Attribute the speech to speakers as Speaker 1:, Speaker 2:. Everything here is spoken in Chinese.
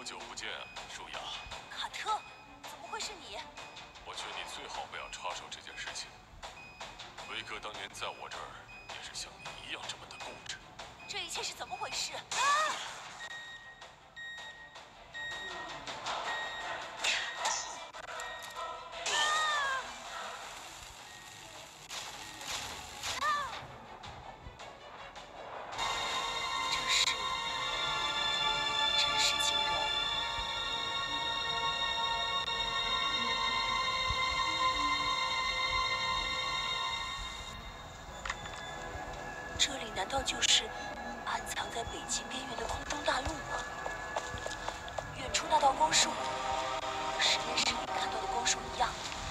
Speaker 1: 好久不见，舒雅。
Speaker 2: 卡特，怎么会是你？
Speaker 1: 我劝你最好不要插手这件事情。维克当年在我这儿也是像你一样这么的固执。
Speaker 2: 这一切是怎么回事？啊！真是惊人。这里难道就是暗藏在北极边缘的空中大陆吗？远处那道光束，和实验室里看到的光束一样。